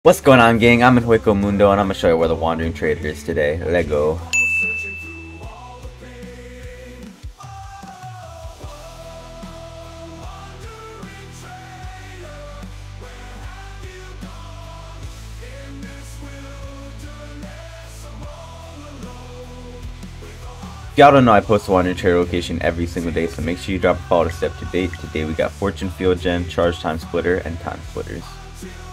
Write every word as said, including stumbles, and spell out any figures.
What's going on, gang? I'm in Hueco Mundo and I'm gonna show you where the Wandering Trader is today. Let's go. If y'all don't know, I post the Wandering Trader location every single day, so make sure you drop a follow to stay up to date. Today we got Fortune Field Gen, Charge Time Splitter, and Time Splitters.